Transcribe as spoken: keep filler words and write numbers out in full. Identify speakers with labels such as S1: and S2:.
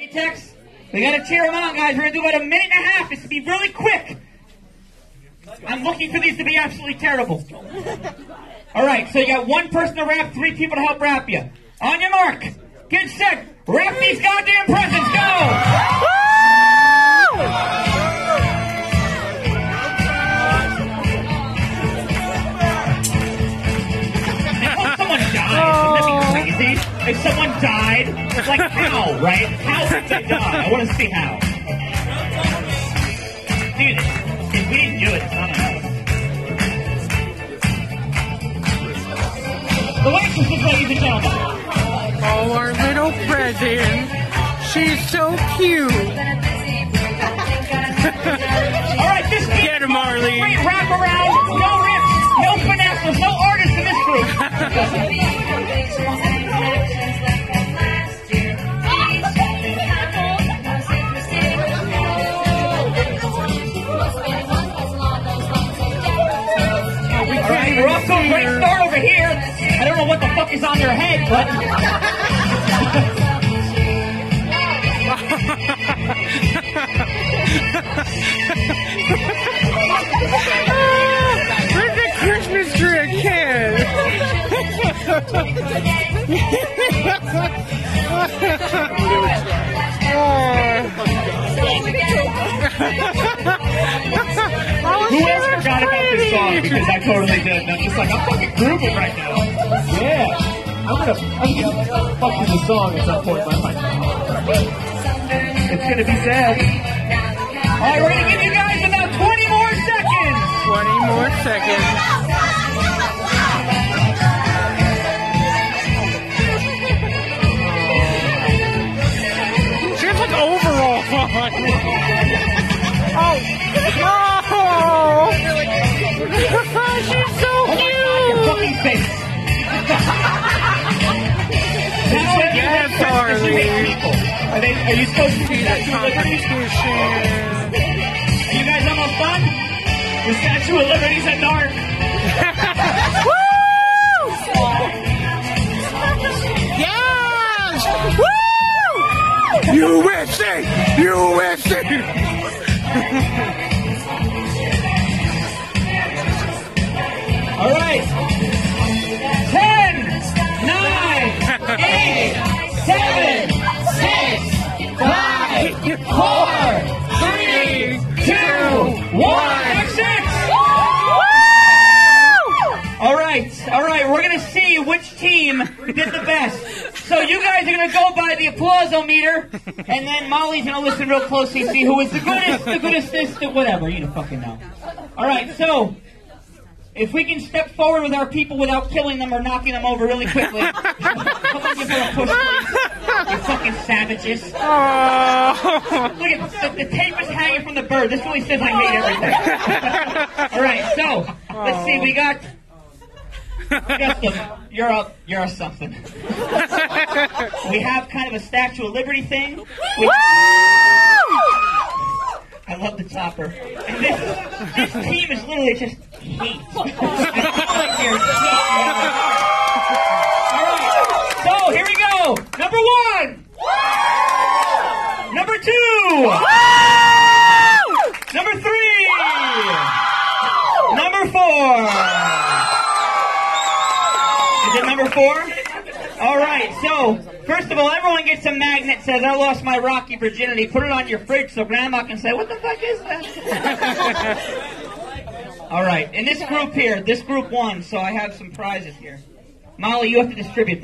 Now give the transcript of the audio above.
S1: Tex? We gotta cheer them on, guys. We're gonna do about a minute and a half. This to be really quick. I'm looking for these to be absolutely terrible. All right, so you got one person to rap, three people to help rap you. On your mark, get set, rap these goddamn presents. Go! If someone died, it's like how, right? How did they die? I want to see how. Dude, if we didn't do it, it's not enough. The waitresses, ladies and gentlemen.
S2: Oh, our little present. She's so cute.
S1: Alright, this team
S2: Get him, Marley.
S1: Great wraparound, no rips, no finesse, there's no artists in this group. We're off to a great start over here. I don't know what the fuck is on their head, but...
S2: Where's the Christmas tree kid?
S1: Whoever forgot about this song, because I totally did. And I'm just like, I'm fucking grooving right now.
S3: Yeah. I'm gonna, I'm gonna fuck with the song at some point in my life.
S1: It's gonna be sad. Alright, we're gonna give you guys about twenty more seconds!
S2: twenty more seconds. She has like overalls on. Oh! Oh! She's so cute!
S1: Your fucking face!
S2: Yes, Harley!
S1: Are, they, are you supposed to see that? Are you guys almost done? The Statue of Liberty's at dark.
S2: Yes! Woo! U S A! U S A!
S1: All right. Ten, nine, eight, seven, six, five, four, three, two, one. All right, all right. We're gonna see which team did the best. So you guys are gonna go by the applause-o-meter, and then Molly's gonna listen real closely, see who is the goodest, the goodest, this, the whatever. You don't fucking know. All right, so. If we can step forward with our people without killing them or knocking them over really quickly. Come on, give her a push, please. You fucking savages.
S2: Oh.
S1: Look at the, the tape is hanging from the bird. This really says I made everything. All right, so let's see. We got. Justin, you're up. You're a something. We have kind of a Statue of Liberty thing. Which, I love the chopper. And this, this team is literally just heat. I feel like they're heat. Alright, so here we go. Number one. Number two. Number three. Number four. Is it number four? Alright, so, first of all, everyone gets a magnet that says, I lost my rocky virginity. Put it on your fridge so Grandma can say, what the fuck is that? Alright, in this group here, this group won, so I have some prizes here. Molly, you have to distribute